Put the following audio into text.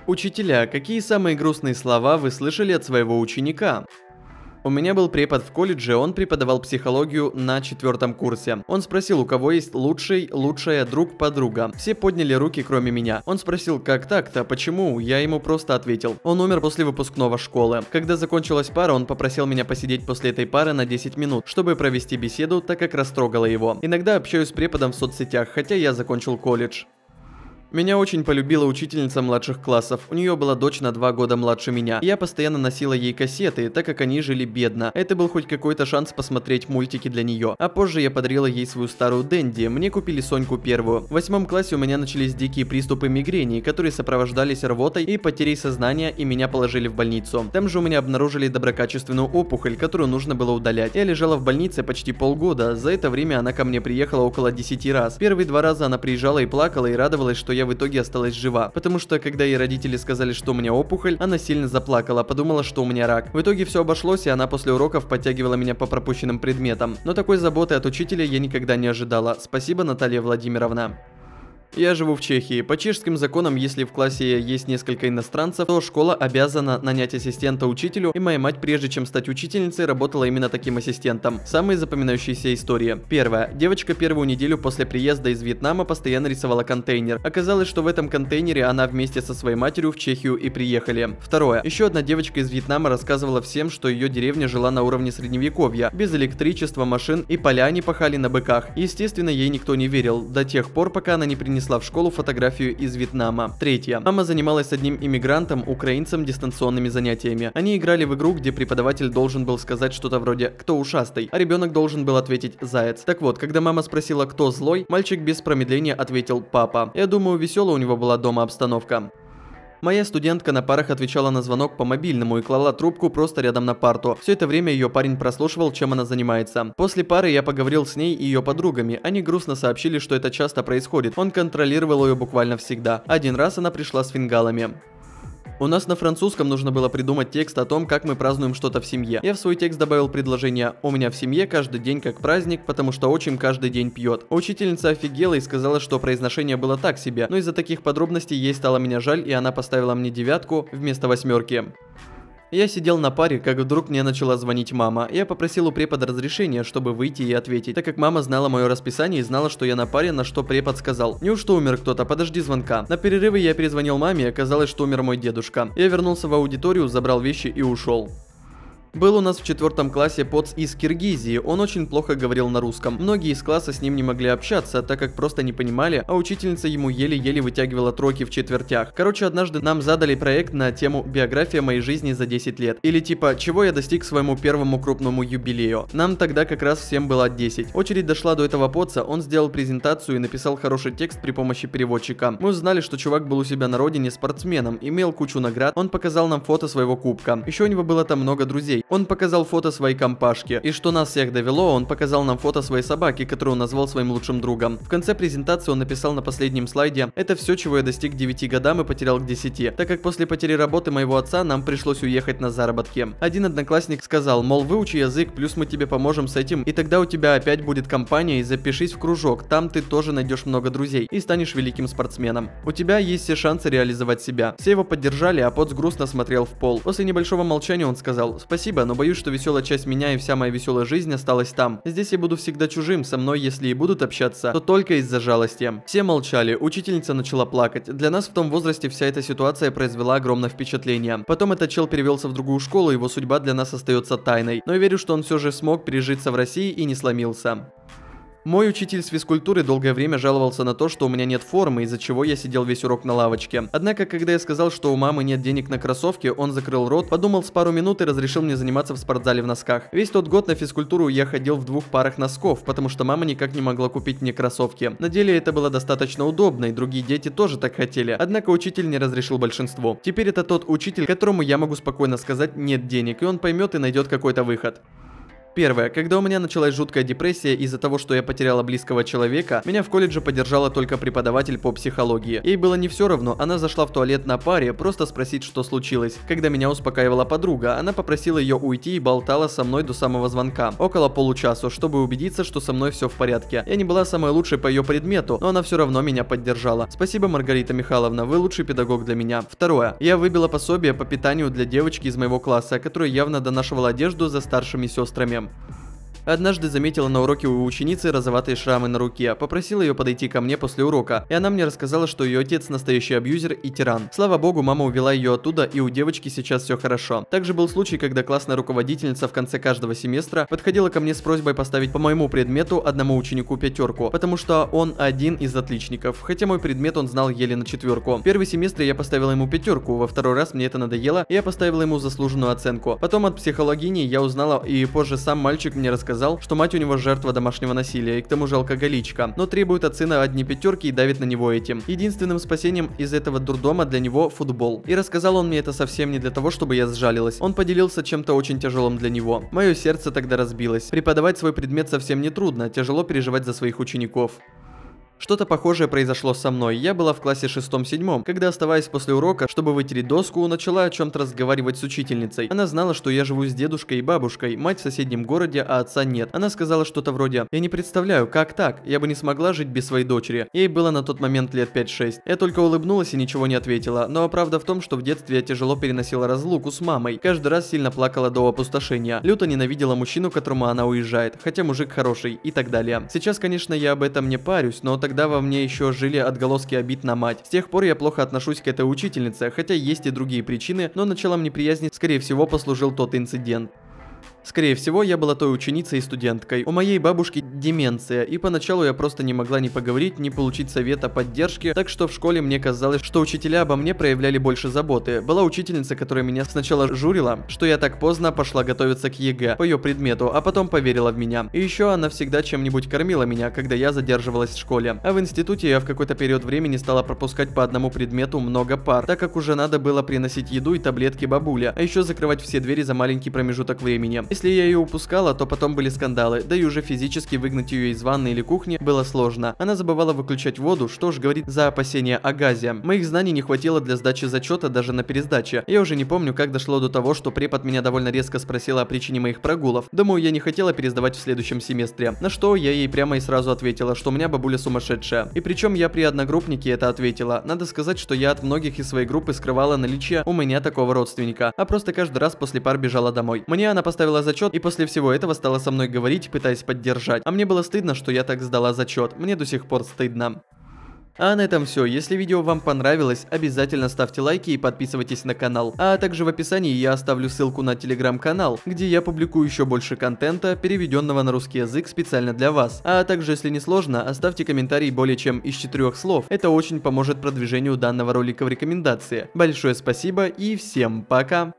Учителя, какие самые грустные слова вы слышали от своего ученика? У меня был препод в колледже, он преподавал психологию на 4-м курсе. Он спросил, у кого есть лучшая друг-подруга. Все подняли руки, кроме меня. Он спросил, как так-то, почему? Я ему просто ответил. Он умер после выпускного школы. Когда закончилась пара, он попросил меня посидеть после этой пары на 10 минут, чтобы провести беседу, так как растрогало его. Иногда общаюсь с преподом в соцсетях, хотя я закончил колледж. Меня очень полюбила учительница младших классов. У нее была дочь на 2 года младше меня. Я постоянно носила ей кассеты, так как они жили бедно. Это был хоть какой-то шанс посмотреть мультики для нее. А позже я подарила ей свою старую Дэнди. Мне купили Соньку первую. В 8 классе у меня начались дикие приступы мигрени, которые сопровождались рвотой и потерей сознания, и меня положили в больницу. Там же у меня обнаружили доброкачественную опухоль, которую нужно было удалять. Я лежала в больнице почти полгода. За это время она ко мне приехала около 10 раз. Первые 2 раза она приезжала и плакала, и радовалась, что я в итоге осталась жива, потому что когда ей родители сказали, что у меня опухоль, она сильно заплакала, подумала, что у меня рак. В итоге все обошлось, и она после уроков подтягивала меня по пропущенным предметам. Но такой заботы от учителя я никогда не ожидала. Спасибо, Наталья Владимировна. Я живу в Чехии. По чешским законам, если в классе есть несколько иностранцев, то школа обязана нанять ассистента учителю, и моя мать, прежде чем стать учительницей, работала именно таким ассистентом. Самые запоминающиеся истории. Первая. Девочка первую неделю после приезда из Вьетнама постоянно рисовала контейнер. Оказалось, что в этом контейнере она вместе со своей матерью в Чехию и приехали. Второе. Еще одна девочка из Вьетнама рассказывала всем, что ее деревня жила на уровне средневековья, без электричества, машин, и поля они пахали на быках. Естественно, ей никто не верил, до тех пор, пока она не принесла в школу фотографию из Вьетнама. Третье. Мама занималась с одним иммигрантом, украинцем, дистанционными занятиями. Они играли в игру, где преподаватель должен был сказать что-то вроде «Кто ушастый?», а ребенок должен был ответить «Заяц». Так вот, когда мама спросила «Кто злой?», мальчик без промедления ответил «Папа». Я думаю, веселая у него была дома обстановка. Моя студентка на парах отвечала на звонок по мобильному и клала трубку просто рядом на парту. Все это время ее парень прослушивал, чем она занимается. После пары я поговорил с ней и ее подругами. Они грустно сообщили, что это часто происходит. Он контролировал ее буквально всегда. Один раз она пришла с фингалами. У нас на французском нужно было придумать текст о том, как мы празднуем что-то в семье. Я в свой текст добавил предложение «У меня в семье каждый день как праздник, потому что отчим каждый день пьет». Учительница офигела и сказала, что произношение было так себе, но из-за таких подробностей ей стало меня жаль, и она поставила мне 9 вместо 8. Я сидел на паре, как вдруг мне начала звонить мама. Я попросил у препода разрешения, чтобы выйти и ответить, так как мама знала мое расписание и знала, что я на паре, на что препод сказал: «Неужто умер кто-то? Подожди звонка». На перерыве я перезвонил маме, и оказалось, что умер мой дедушка. Я вернулся в аудиторию, забрал вещи и ушел. Был у нас в 4 классе поц из Киргизии, он очень плохо говорил на русском. Многие из класса с ним не могли общаться, так как просто не понимали, а учительница ему еле-еле вытягивала троки в четвертях. Короче, однажды нам задали проект на тему «Биография моей жизни за 10 лет». Или типа «Чего я достиг своему первому крупному юбилею». Нам тогда как раз всем было 10. Очередь дошла до этого поца, он сделал презентацию и написал хороший текст при помощи переводчика. Мы узнали, что чувак был у себя на родине спортсменом, имел кучу наград, он показал нам фото своего кубка. Еще у него было там много друзей. Он показал фото своей компашки. И что нас всех довело, он показал нам фото своей собаки, которую он назвал своим лучшим другом. В конце презентации он написал на последнем слайде: «Это все, чего я достиг к 9 годам и потерял к 10, так как после потери работы моего отца нам пришлось уехать на заработки». Один одноклассник сказал, мол, выучи язык, плюс мы тебе поможем с этим, и тогда у тебя опять будет компания, и запишись в кружок, там ты тоже найдешь много друзей и станешь великим спортсменом. У тебя есть все шансы реализовать себя. Все его поддержали, а Поц грустно смотрел в пол. После небольшого молчания он сказал: «Спасибо, но боюсь, что веселая часть меня и вся моя веселая жизнь осталась там. Здесь я буду всегда чужим, со мной, если и будут общаться, то только из-за жалости». Все молчали, учительница начала плакать. Для нас в том возрасте вся эта ситуация произвела огромное впечатление. Потом этот чел перевелся в другую школу, его судьба для нас остается тайной. Но я верю, что он все же смог пережиться в России и не сломился. Мой учитель с физкультуры долгое время жаловался на то, что у меня нет формы, из-за чего я сидел весь урок на лавочке. Однако, когда я сказал, что у мамы нет денег на кроссовки, он закрыл рот, подумал с пару минут и разрешил мне заниматься в спортзале в носках. Весь тот год на физкультуру я ходил в 2 парах носков, потому что мама никак не могла купить мне кроссовки. На деле это было достаточно удобно, и другие дети тоже так хотели, однако учитель не разрешил большинству. Теперь это тот учитель, которому я могу спокойно сказать «нет денег», и он поймет и найдет какой-то выход. Первое. Когда у меня началась жуткая депрессия из-за того, что я потеряла близкого человека, меня в колледже поддержала только преподаватель по психологии. Ей было не все равно, она зашла в туалет на паре, просто спросить, что случилось. Когда меня успокаивала подруга, она попросила ее уйти и болтала со мной до самого звонка. Около получаса, чтобы убедиться, что со мной все в порядке. Я не была самой лучшей по ее предмету, но она все равно меня поддержала. Спасибо, Маргарита Михайловна, вы лучший педагог для меня. Второе. Я выбила пособие по питанию для девочки из моего класса, которая явно донашивала одежду за старшими сестрами. Однажды заметила на уроке у ученицы розоватые шрамы на руке, попросила ее подойти ко мне после урока, и она мне рассказала, что ее отец настоящий абьюзер и тиран. Слава богу, мама увела ее оттуда, и у девочки сейчас все хорошо. Также был случай, когда классная руководительница в конце каждого семестра подходила ко мне с просьбой поставить по моему предмету одному ученику 5, потому что он один из отличников, хотя мой предмет он знал еле на 4. В первый семестр я поставила ему 5, во второй раз мне это надоело, и я поставила ему заслуженную оценку. Потом от психологини я узнала, и позже сам мальчик мне рассказал, что мать у него жертва домашнего насилия и к тому же алкоголичка, но требует от сына одни 5 и давит на него этим. Единственным спасением из этого дурдома для него футбол. И рассказал он мне это совсем не для того, чтобы я сжалилась. Он поделился чем-то очень тяжелым для него. Мое сердце тогда разбилось. Преподавать свой предмет совсем не трудно, тяжело переживать за своих учеников. Что-то похожее произошло со мной. Я была в классе 6-7, когда, оставаясь после урока, чтобы вытереть доску, начала о чем-то разговаривать с учительницей. Она знала, что я живу с дедушкой и бабушкой, мать в соседнем городе, а отца нет. Она сказала что-то вроде: «Я не представляю, как так? Я бы не смогла жить без своей дочери». Ей было на тот момент лет 5-6. Я только улыбнулась и ничего не ответила. Но правда в том, что в детстве я тяжело переносила разлуку с мамой. Каждый раз сильно плакала до опустошения. Люто ненавидела мужчину, к которому она уезжает, хотя мужик хороший и так далее. Сейчас, конечно, я об этом не парюсь, но тогда во мне еще жили отголоски обид на мать. С тех пор я плохо отношусь к этой учительнице, хотя есть и другие причины, но началом неприязни, скорее всего, послужил тот инцидент. Скорее всего, я была той ученицей и студенткой. У моей бабушки деменция, и поначалу я просто не могла ни поговорить, ни получить совета, поддержки, так что в школе мне казалось, что учителя обо мне проявляли больше заботы. Была учительница, которая меня сначала журила, что я так поздно пошла готовиться к ЕГЭ по ее предмету, а потом поверила в меня. И еще она всегда чем-нибудь кормила меня, когда я задерживалась в школе. А в институте я в какой-то период времени стала пропускать по одному предмету много пар, так как уже надо было приносить еду и таблетки бабуле, а еще закрывать все двери за маленький промежуток времени. Если я ее упускала, то потом были скандалы, да и уже физически выгнать ее из ванны или кухни было сложно. Она забывала выключать воду, что ж говорит за опасения о газе. Моих знаний не хватило для сдачи зачета даже на пересдаче. Я уже не помню, как дошло до того, что препод меня довольно резко спросила о причине моих прогулов. Думаю, я не хотела пересдавать в следующем семестре. На что я ей прямо и сразу ответила, что у меня бабуля сумасшедшая. И причем я при одногруппнике это ответила. Надо сказать, что я от многих из своей группы скрывала наличие у меня такого родственника, а просто каждый раз после пар бежала домой. Мне она поставила зачет, и после всего этого стала со мной говорить, пытаясь поддержать. А мне было стыдно, что я так сдала зачет. Мне до сих пор стыдно. А на этом все. Если видео вам понравилось, обязательно ставьте лайки и подписывайтесь на канал. А также в описании я оставлю ссылку на телеграм-канал, где я публикую еще больше контента, переведенного на русский язык специально для вас. А также, если не сложно, оставьте комментарий более чем из 4 слов. Это очень поможет продвижению данного ролика в рекомендации. Большое спасибо и всем пока!